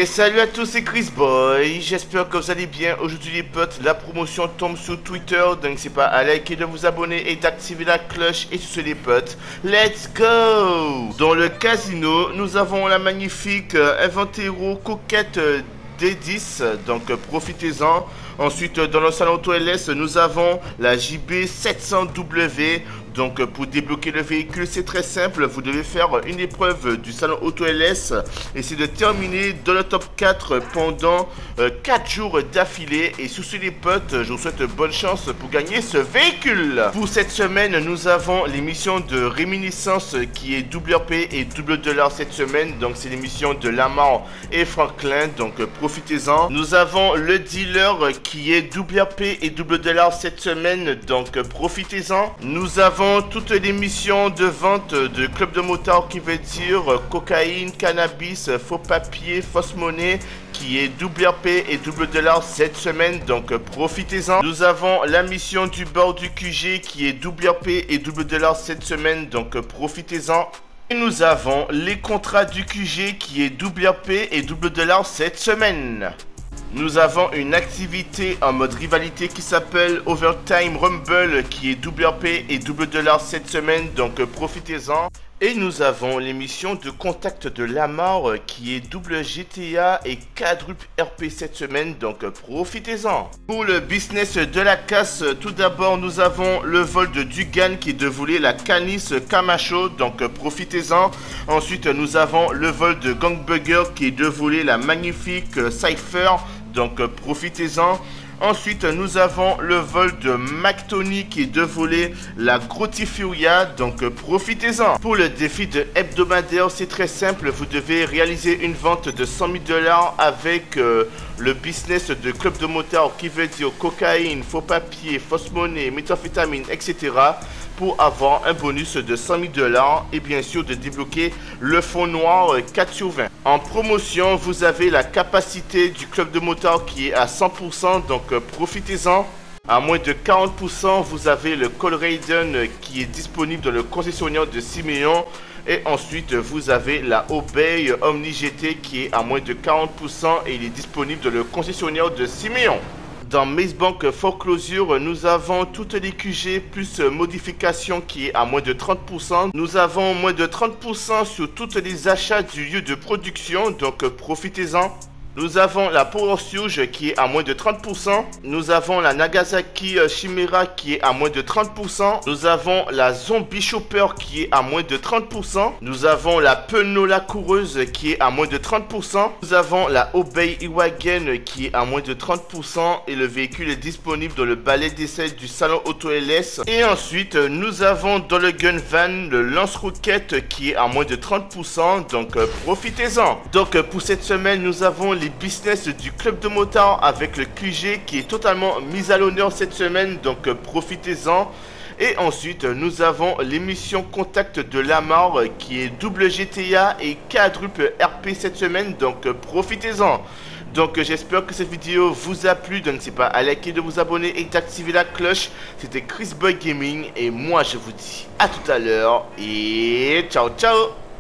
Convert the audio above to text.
Et salut à tous, c'est Chris Boy, j'espère que vous allez bien. Aujourd'hui les potes, la promotion tombe sur Twitter, donc c'est pas à liker, de vous abonner et d'activer la cloche. Et sur ce les potes, let's go. Dans le casino, nous avons la magnifique Inventero Coquette D10, donc profitez-en. Ensuite, dans le salon Auto LS, nous avons la JB 700W. Donc, pour débloquer le véhicule, c'est très simple. Vous devez faire une épreuve du salon Auto LS et c'est de terminer dans le top 4 pendant 4 jours d'affilée. Et sur ce, les potes, je vous souhaite bonne chance pour gagner ce véhicule. Pour cette semaine, nous avons l'émission de réminiscence qui est double RP et double dollar cette semaine. Donc, c'est l'émission de Lamar et Franklin. Donc, profitez-en. Nous avons le dealer qui est double RP et double dollar cette semaine. Donc, profitez-en. Nous avons toutes les missions de vente de club de motards qui veut dire cocaïne, cannabis, faux papier, fausse monnaie qui est double RP et double dollar cette semaine, donc profitez-en. Nous avons la mission du bord du QG qui est double RP et double dollar cette semaine, donc profitez-en. Et nous avons les contrats du QG qui est double RP et double dollar cette semaine. Nous avons une activité en mode rivalité qui s'appelle Overtime Rumble qui est double RP et double dollar cette semaine, donc profitez-en. Et nous avons l'émission de contact de Lamar qui est double GTA et quadruple RP cette semaine, donc profitez-en. Pour le business de la casse, tout d'abord nous avons le vol de Dugan qui est de voler la Canis Camacho, donc profitez-en. Ensuite nous avons le vol de Gangbugger qui est de voler la magnifique Cypher, donc profitez-en. Ensuite, nous avons le vol de McTony qui est de voler la Grotifuria, donc profitez-en. Pour le défi de hebdomadaire, c'est très simple. Vous devez réaliser une vente de 100 000 $ avec le business de club de motard qui veut dire cocaïne, faux papier, fausse monnaie, méthamphétamine, etc. pour avoir un bonus de 100 000 $ et bien sûr de débloquer le fond noir 4 sur 20. En promotion, vous avez la capacité du club de motard qui est à 100%, donc profitez-en. À moins de 40%, vous avez le Call Raiden qui est disponible dans le concessionnaire de 6 millions. Et ensuite, vous avez la Obey Omni GT qui est à moins de 40% et il est disponible dans le concessionnaire de 6 millions. Dans Maze Bank Foreclosure, nous avons toutes les QG plus modification qui est à moins de 30%. Nous avons moins de 30% sur tous les achats du lieu de production, donc profitez-en. Nous avons la Power Surge qui est à moins de 30%. Nous avons la Nagasaki Chimera qui est à moins de 30%. Nous avons la Zombie Chopper qui est à moins de 30%. Nous avons la Penola Coureuse qui est à moins de 30%. Nous avons la Obey Iwagen qui est à moins de 30%. Et le véhicule est disponible dans le balai d'essai du salon Auto LS. Et ensuite, nous avons dans le Gun Van le Lance-Roquette qui est à moins de 30%. Donc, profitez-en. Donc, pour cette semaine, nous avons les business du club de motards avec le QG qui est totalement mis à l'honneur cette semaine, donc profitez-en. Et ensuite nous avons l'émission contact de Lamar qui est double GTA et quadruple RP cette semaine, donc profitez-en. Donc j'espère que cette vidéo vous a plu, donc n'hésitez pas à liker, de vous abonner et d'activer la cloche. C'était Chris Boy Gaming et moi je vous dis à tout à l'heure et ciao ciao.